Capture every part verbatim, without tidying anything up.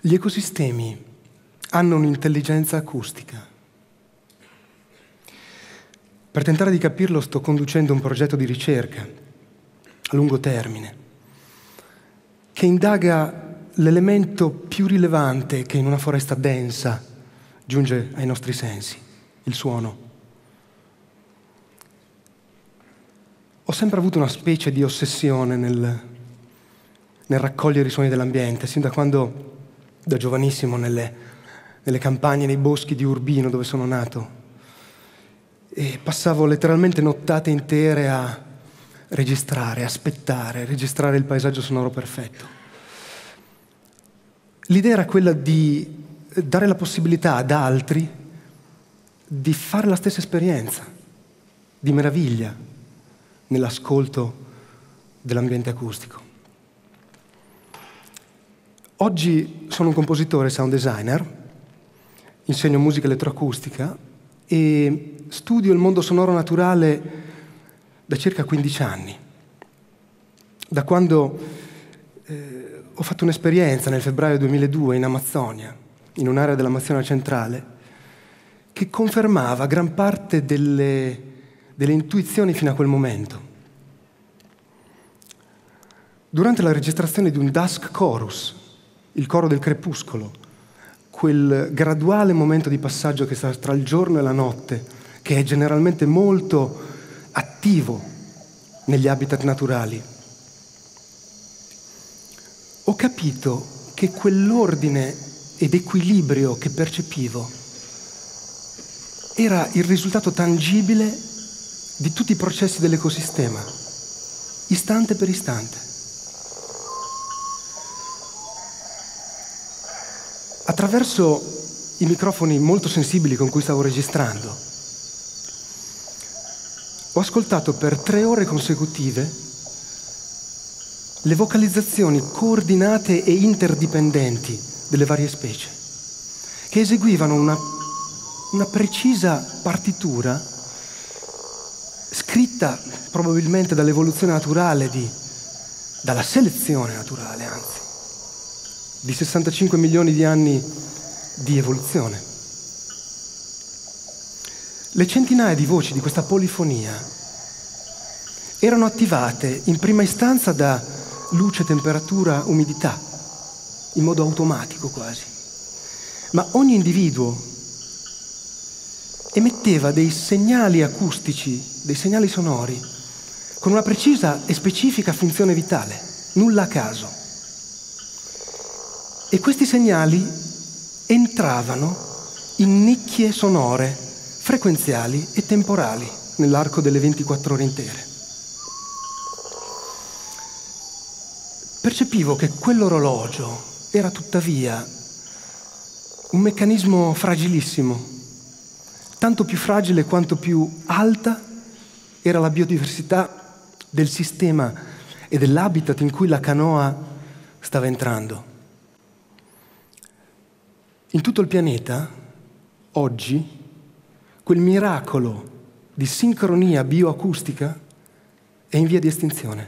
Gli ecosistemi hanno un'intelligenza acustica. Per tentare di capirlo sto conducendo un progetto di ricerca a lungo termine che indaga l'elemento più rilevante che in una foresta densa giunge ai nostri sensi, il suono. Ho sempre avuto una specie di ossessione nel, nel raccogliere i suoni dell'ambiente, sin da quando, da giovanissimo, nelle, nelle campagne, nei boschi di Urbino, dove sono nato, e passavo letteralmente nottate intere a registrare, aspettare, registrare il paesaggio sonoro perfetto. L'idea era quella di dare la possibilità ad altri di fare la stessa esperienza, di meraviglia, nell'ascolto dell'ambiente acustico. Oggi sono un compositore sound designer, insegno musica elettroacustica e studio il mondo sonoro naturale da circa quindici anni, da quando eh, ho fatto un'esperienza nel febbraio duemiladue in Amazzonia, in un'area dell'Amazzonia centrale, che confermava gran parte delle, delle intuizioni fino a quel momento. Durante la registrazione di un dusk chorus, il coro del crepuscolo, quel graduale momento di passaggio che sta tra il giorno e la notte, che è generalmente molto attivo negli habitat naturali, ho capito che quell'ordine ed equilibrio che percepivo era il risultato tangibile di tutti i processi dell'ecosistema, istante per istante. Attraverso i microfoni molto sensibili con cui stavo registrando, ho ascoltato per tre ore consecutive le vocalizzazioni coordinate e interdipendenti delle varie specie, che eseguivano una, una precisa partitura scritta probabilmente dall'evoluzione naturale, di, dalla selezione naturale, anzi, di sessantacinque milioni di anni di evoluzione. Le centinaia di voci di questa polifonia erano attivate in prima istanza da luce, temperatura, umidità, in modo automatico quasi. Ma ogni individuo emetteva dei segnali acustici, dei segnali sonori, con una precisa e specifica funzione vitale, nulla a caso. E questi segnali entravano in nicchie sonore, frequenziali e temporali nell'arco delle ventiquattro ore intere. Percepivo che quell'orologio era tuttavia un meccanismo fragilissimo, tanto più fragile quanto più alta era la biodiversità del sistema e dell'habitat in cui la canoa stava entrando. In tutto il pianeta, oggi, quel miracolo di sincronia bioacustica è in via di estinzione.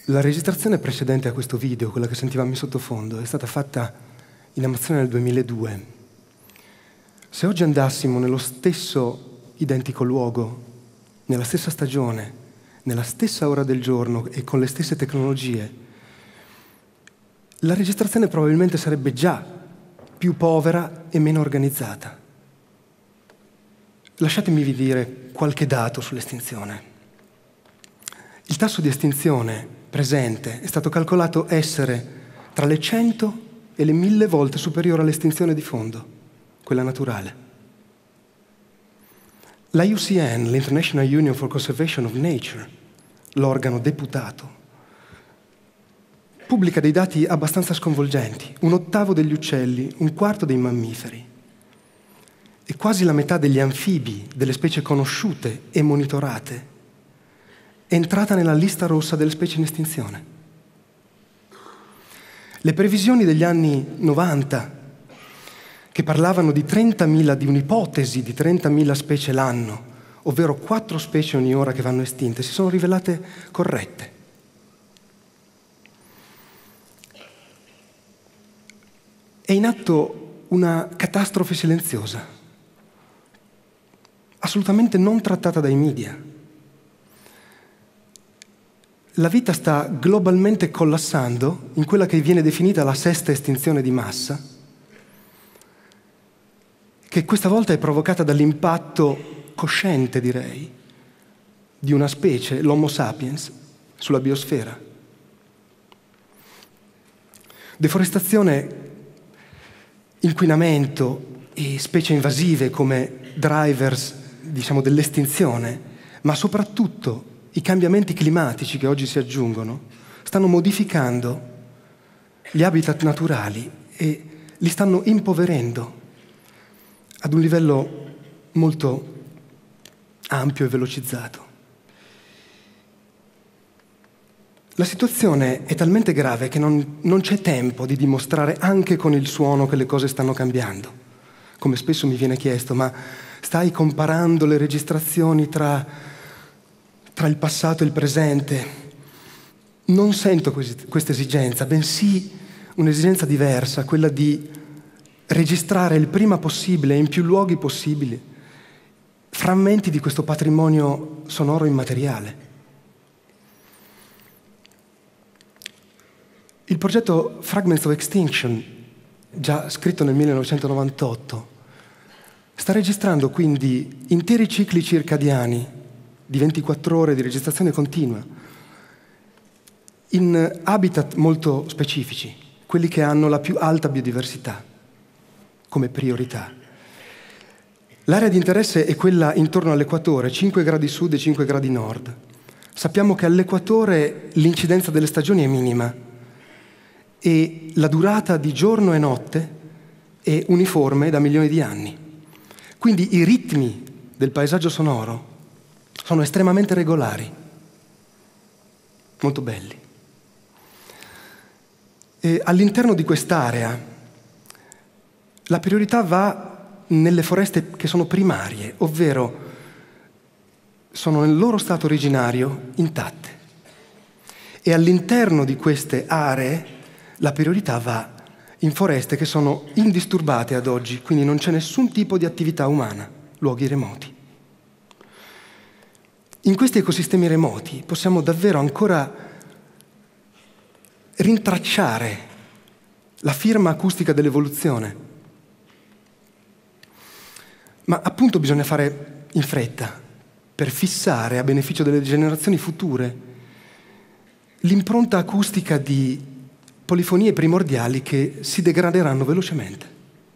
La registrazione precedente a questo video, quella che sentivamo in sottofondo, è stata fatta in Amazzone nel duemiladue. Se oggi andassimo nello stesso identico luogo, nella stessa stagione, nella stessa ora del giorno e con le stesse tecnologie, la registrazione probabilmente sarebbe già più povera e meno organizzata. Lasciatemi dire qualche dato sull'estinzione. Il tasso di estinzione presente è stato calcolato essere tra le cento e le mille volte superiore all'estinzione di fondo, quella naturale. La I U C N, l'International Union for Conservation of Nature, l'organo deputato, pubblica dei dati abbastanza sconvolgenti. Un ottavo degli uccelli, un quarto dei mammiferi e quasi la metà degli anfibi, delle specie conosciute e monitorate, è entrata nella lista rossa delle specie in estinzione. Le previsioni degli anni novanta, che parlavano di trentamila, di un'ipotesi di trentamila specie l'anno, ovvero quattro specie ogni ora che vanno estinte, si sono rivelate corrette. È in atto una catastrofe silenziosa, assolutamente non trattata dai media. La vita sta globalmente collassando in quella che viene definita la sesta estinzione di massa, che questa volta è provocata dall'impatto cosciente, direi, di una specie, l'Homo sapiens, sulla biosfera. Deforestazione, inquinamento e specie invasive come drivers, diciamo, dell'estinzione, ma soprattutto i cambiamenti climatici che oggi si aggiungono stanno modificando gli habitat naturali e li stanno impoverendo ad un livello molto ampio e velocizzato. La situazione è talmente grave che non, non c'è tempo di dimostrare anche con il suono che le cose stanno cambiando. Come spesso mi viene chiesto, ma stai comparando le registrazioni tra tra il passato e il presente? Non sento questa esigenza, bensì un'esigenza diversa, quella di registrare il prima possibile, in più luoghi possibili, frammenti di questo patrimonio sonoro immateriale. Il progetto Fragments of Extinction, già scritto nel millenovecentonovantotto, sta registrando quindi interi cicli circadiani di ventiquattro ore di registrazione continua, in habitat molto specifici, quelli che hanno la più alta biodiversità come priorità. L'area di interesse è quella intorno all'equatore, cinque gradi sud e cinque gradi nord. Sappiamo che all'equatore l'incidenza delle stagioni è minima e la durata di giorno e notte è uniforme da milioni di anni. Quindi i ritmi del paesaggio sonoro sono estremamente regolari, molto belli. E all'interno di quest'area la priorità va nelle foreste che sono primarie, ovvero sono nel loro stato originario intatte. E all'interno di queste aree la priorità va in foreste che sono indisturbate ad oggi, quindi non c'è nessun tipo di attività umana, luoghi remoti. In questi ecosistemi remoti possiamo davvero ancora rintracciare la firma acustica dell'evoluzione. Ma appunto bisogna fare in fretta per fissare a beneficio delle generazioni future l'impronta acustica di polifonie primordiali che si degraderanno velocemente.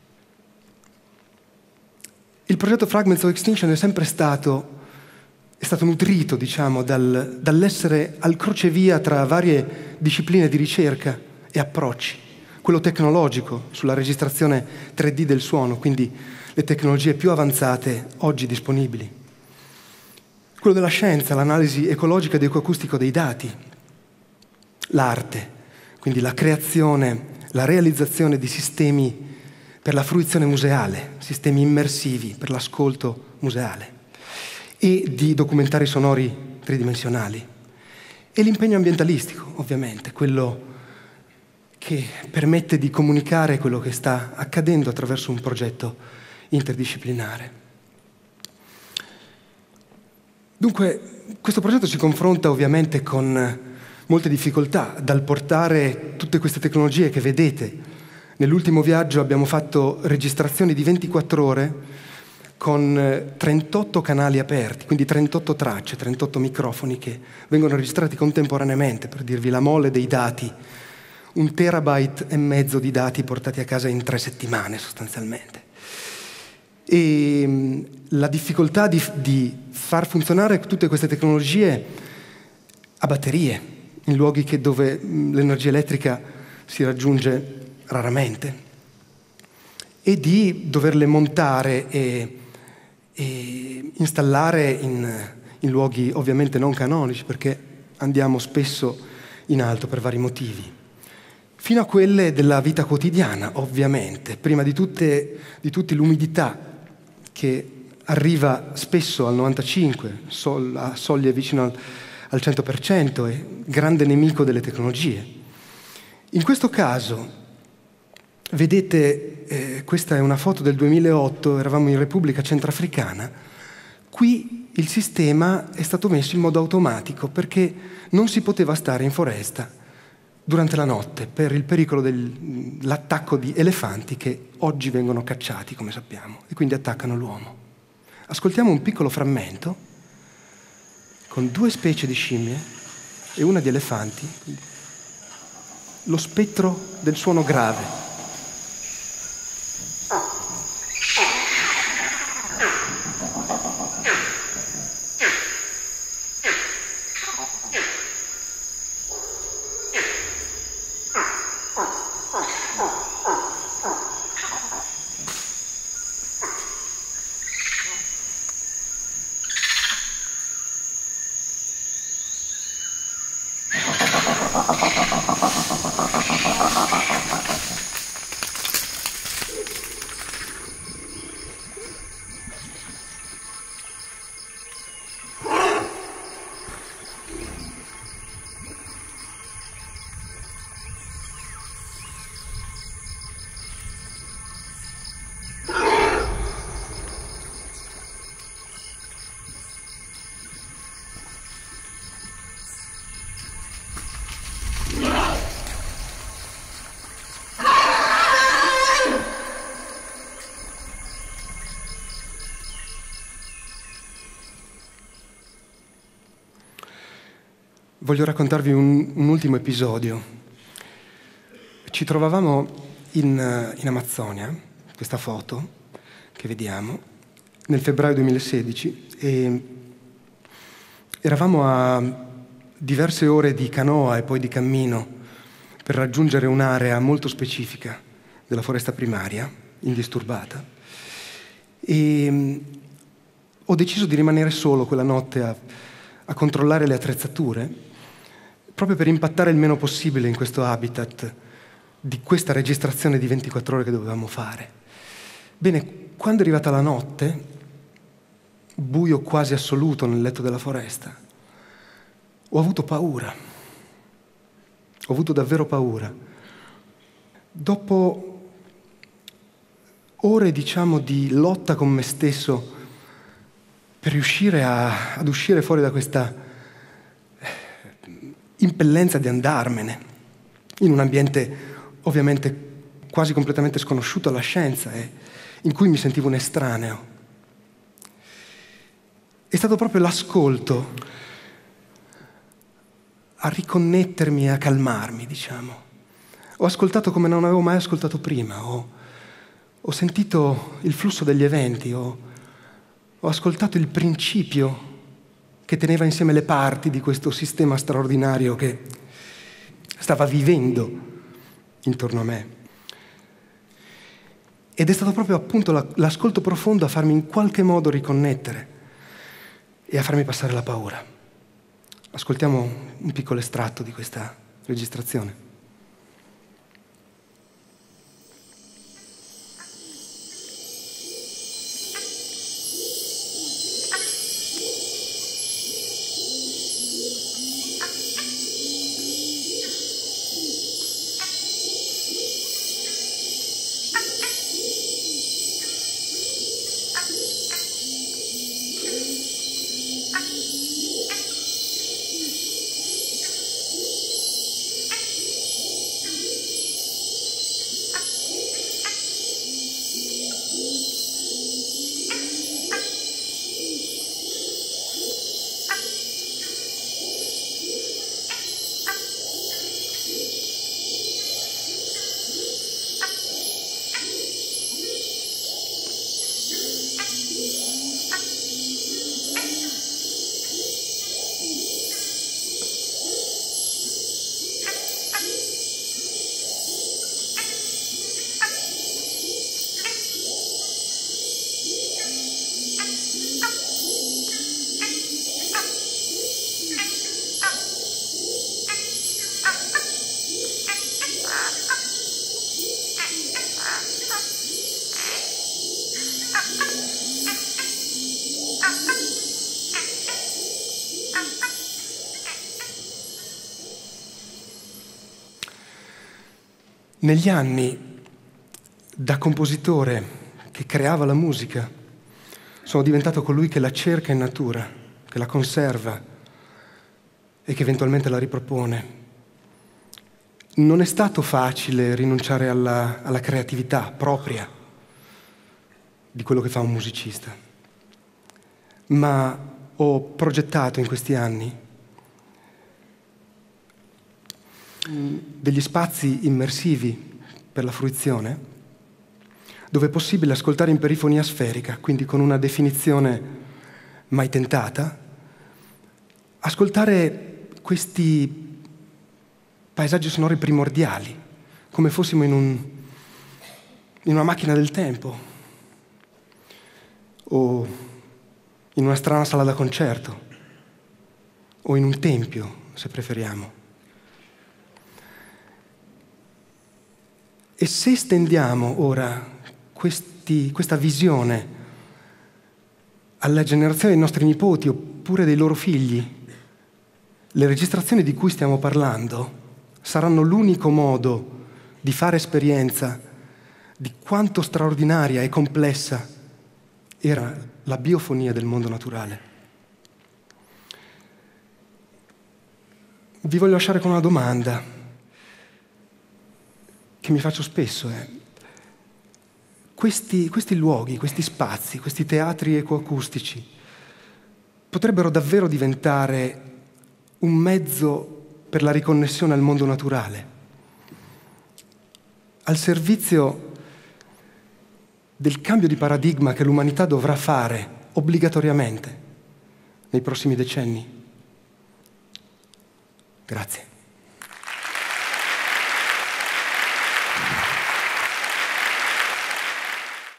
Il progetto Fragments of Extinction è sempre stato è stato nutrito, diciamo, dal, dall'essere al crocevia tra varie discipline di ricerca e approcci. Quello tecnologico, sulla registrazione tre D del suono, quindi le tecnologie più avanzate oggi disponibili. Quello della scienza, l'analisi ecologica ed ecoacustico dei dati. L'arte, quindi la creazione, la realizzazione di sistemi per la fruizione museale, sistemi immersivi per l'ascolto museale, e di documentari sonori tridimensionali. E l'impegno ambientalistico, ovviamente, quello che permette di comunicare quello che sta accadendo attraverso un progetto interdisciplinare. Dunque, questo progetto si confronta ovviamente con molte difficoltà, dal portare tutte queste tecnologie che vedete. Nell'ultimo viaggio abbiamo fatto registrazioni di ventiquattro ore con trentotto canali aperti, quindi trentotto tracce, trentotto microfoni che vengono registrati contemporaneamente, per dirvi la mole dei dati, un terabyte e mezzo di dati portati a casa in tre settimane sostanzialmente. E la difficoltà di, di far funzionare tutte queste tecnologie a batterie, in luoghi che dove l'energia elettrica si raggiunge raramente, e di doverle montare e e installare in, in luoghi ovviamente non canonici, perché andiamo spesso in alto per vari motivi, fino a quelle della vita quotidiana, ovviamente. Prima di tutte, di tutti l'umidità, che arriva spesso al novantacinque, sol, a soglie vicino al, al cento per cento, è grande nemico delle tecnologie. In questo caso, vedete, eh, questa è una foto del duemilaotto, eravamo in Repubblica Centrafricana. Qui il sistema è stato messo in modo automatico perché non si poteva stare in foresta durante la notte per il pericolo dell'attacco di elefanti che oggi vengono cacciati, come sappiamo, e quindi attaccano l'uomo. Ascoltiamo un piccolo frammento con due specie di scimmie e una di elefanti, lo spettro del suono grave. Voglio raccontarvi un, un ultimo episodio. Ci trovavamo in, in Amazzonia, questa foto che vediamo, nel febbraio duemilasedici, e eravamo a diverse ore di canoa e poi di cammino per raggiungere un'area molto specifica della foresta primaria, indisturbata. E ho deciso di rimanere solo quella notte a, a controllare le attrezzature, proprio per impattare il meno possibile in questo habitat di questa registrazione di ventiquattro ore che dovevamo fare. Bene, quando è arrivata la notte, buio quasi assoluto nel letto della foresta, ho avuto paura. Ho avuto davvero paura. Dopo ore, diciamo, di lotta con me stesso per riuscire a, ad uscire fuori da questa impellenza di andarmene, in un ambiente ovviamente quasi completamente sconosciuto alla scienza e in cui mi sentivo un estraneo. È stato proprio l'ascolto a riconnettermi e a calmarmi, diciamo. Ho ascoltato come non avevo mai ascoltato prima, ho, ho sentito il flusso degli eventi, ho, ho ascoltato il principio che teneva insieme le parti di questo sistema straordinario che stava vivendo intorno a me. Ed è stato proprio appunto l'ascolto profondo a farmi in qualche modo riconnettere e a farmi passare la paura. Ascoltiamo un piccolo estratto di questa registrazione. Negli anni, da compositore che creava la musica, sono diventato colui che la cerca in natura, che la conserva e che eventualmente la ripropone. Non è stato facile rinunciare alla, alla creatività propria di quello che fa un musicista, ma ho progettato in questi anni degli spazi immersivi per la fruizione, dove è possibile ascoltare in perifonia sferica, quindi con una definizione mai tentata, ascoltare questi paesaggi sonori primordiali, come fossimo in, un, in una macchina del tempo o in una strana sala da concerto o in un tempio, se preferiamo. E se estendiamo ora questi, questa visione alla generazione dei nostri nipoti oppure dei loro figli, le registrazioni di cui stiamo parlando saranno l'unico modo di fare esperienza di quanto straordinaria e complessa era la biofonia del mondo naturale. Vi voglio lasciare con una domanda che mi faccio spesso è: questi, questi luoghi, questi spazi, questi teatri ecoacustici potrebbero davvero diventare un mezzo per la riconnessione al mondo naturale, al servizio del cambio di paradigma che l'umanità dovrà fare obbligatoriamente nei prossimi decenni? Grazie.